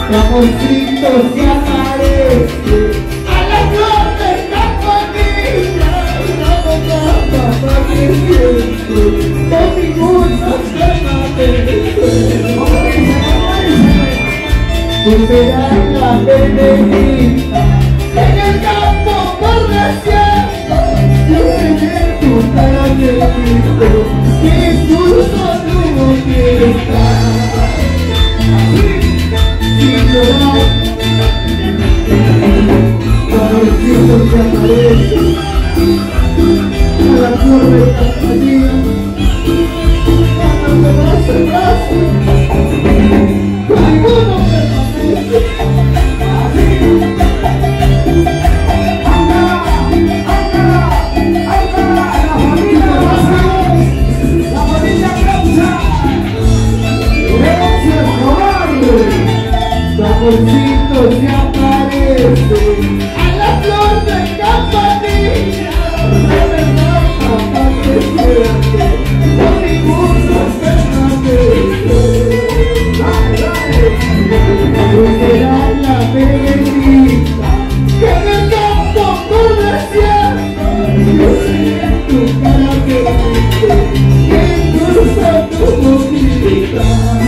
tu amorcito se aparece a la flor de Campanilla, una botella para que siento, con ninguna se merece. Tú serás la benedicta en el campo por desierto. Yo seré tu caramelito que tú solo quieres estar. Sin llorar, tu amorcito se aparece a la flor de Campanilla, cuando te das el brazo, ninguno permanece. Tu amorcito se aparece a la flor de Campanilla, de verdad papá que siente, con ninguno se merece. Tú serás la benedicta que en el campo por desierto, yo seré tu caramelito que endulza tu boquita.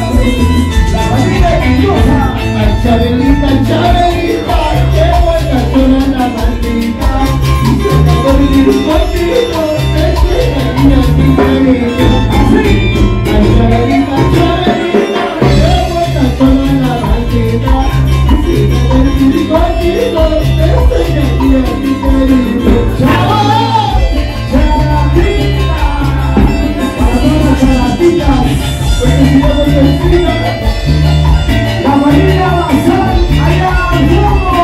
Chabelita, Chabelita, qué buena suena la maldita. Si se acabó vivir contigo, te quedaría sin cariño. Así, ay Chabelita, Chabelita, qué buena suena la maldita. Si se acabó vivir contigo, te quedaría sin cariño. ¡Chabelita! ¡Chabelita! Para todas las chalatitas, porque si no voy a decir la familia Bazán, allá al fondo,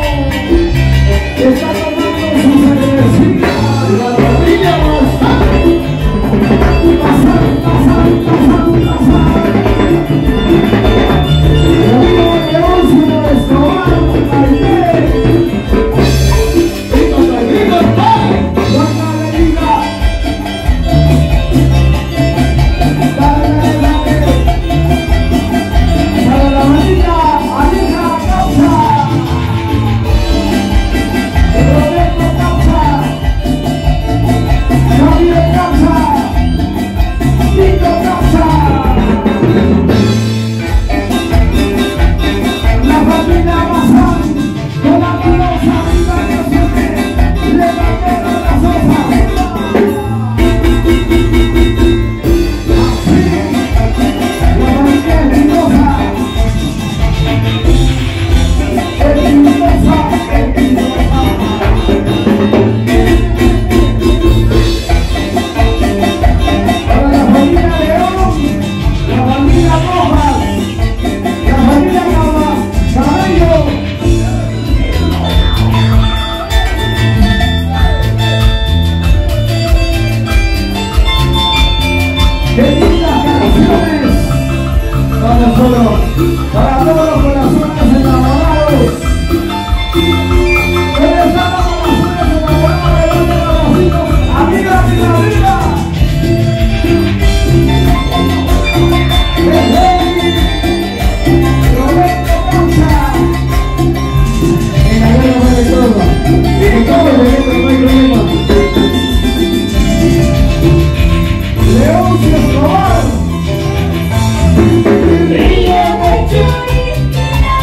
está tomando su cervecita. La familia Bazán, Bazán, Bazán, Bazán, Bazán. El amigo Leoncio de Escobar, Aide. Rico, rico, Juana de Liga. Para todos los corazones enamorados. ¿Dónde están los corazones enamorados? ¿Dónde los vecinos? ¡Amiga, amiga, amiga! Roberto Cancha. En la guerra vale todo. En todo el evento no hay problema. Leoncio Escobar. Río de Churi.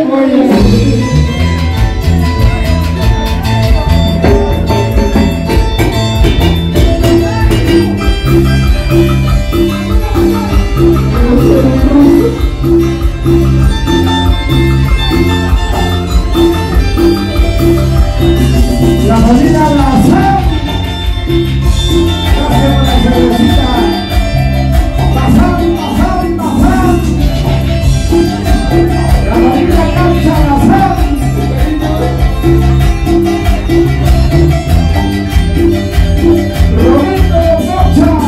voy a hacer? La familia Blasán, gracias por la cervecita. Blasán. La familia Cancha Blasán. Roberto Mocha.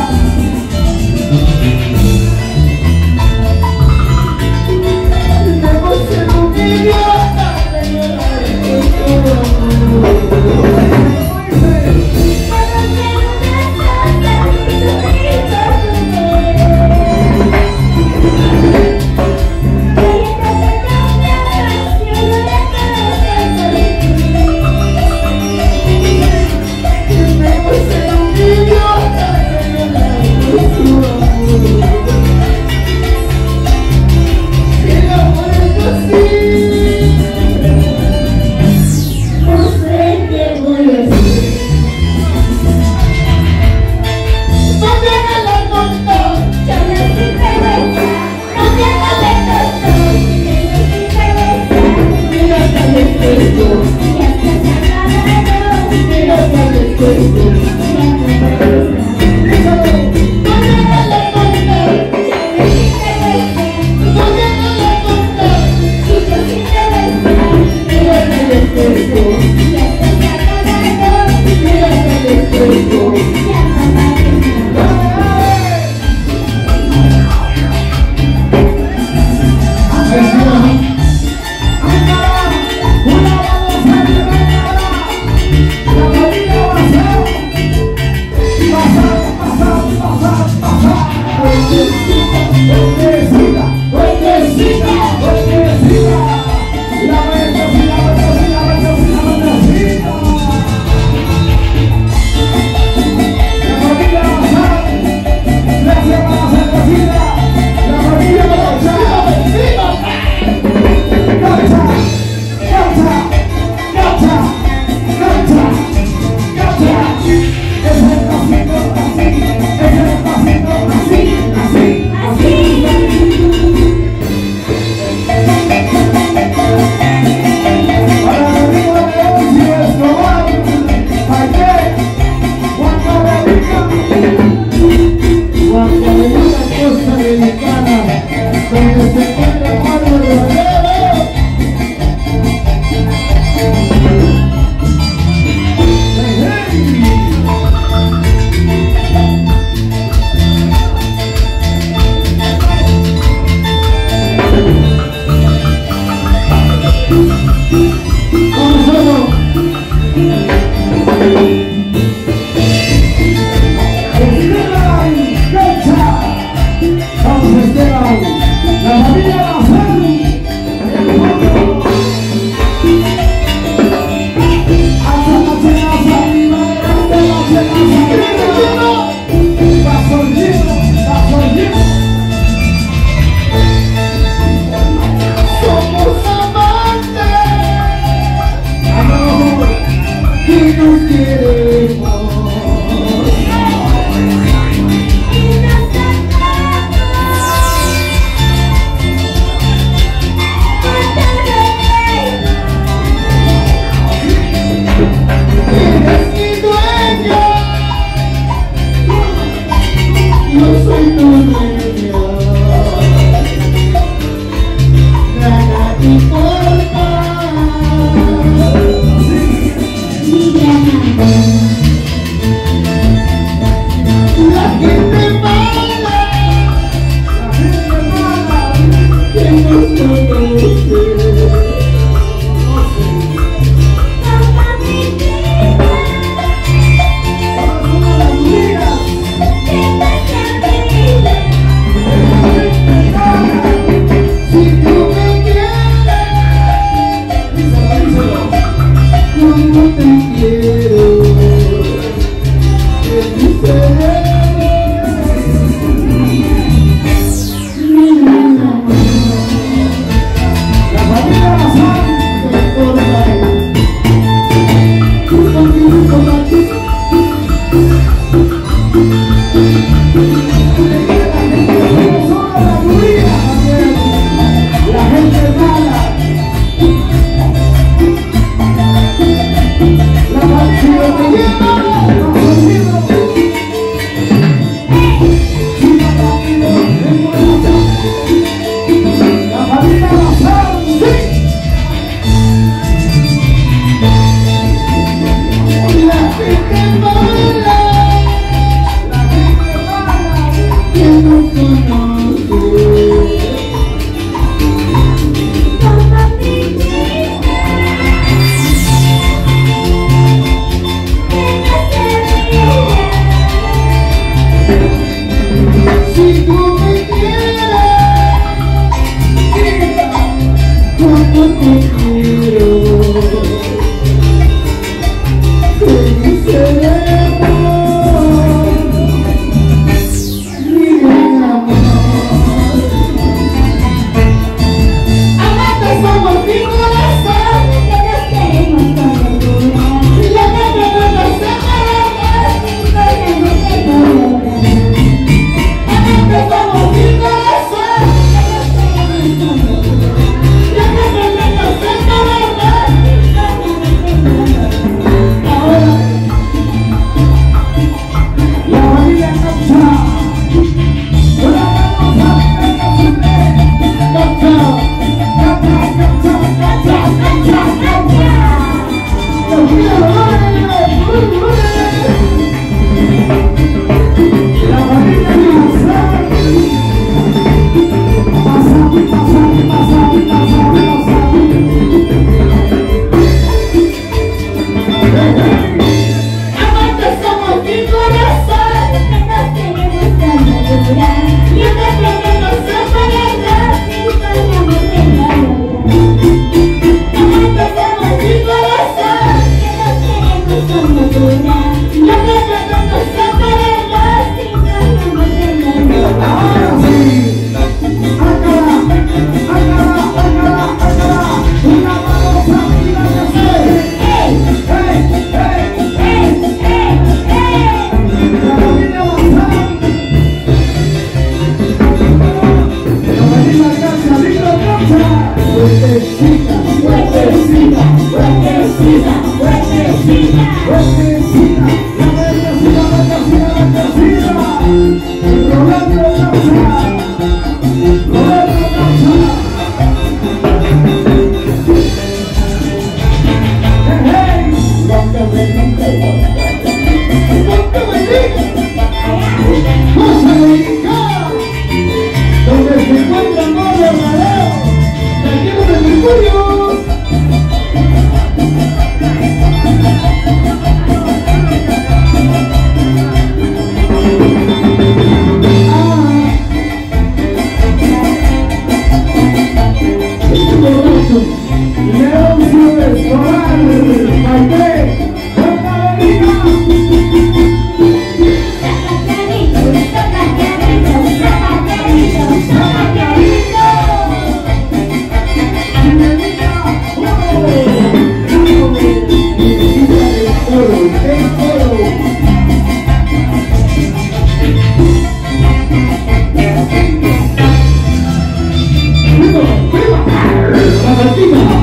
Campanilla.